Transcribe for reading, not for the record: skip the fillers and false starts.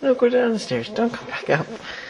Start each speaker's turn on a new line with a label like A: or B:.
A: No, go down the stairs. Don't come back up.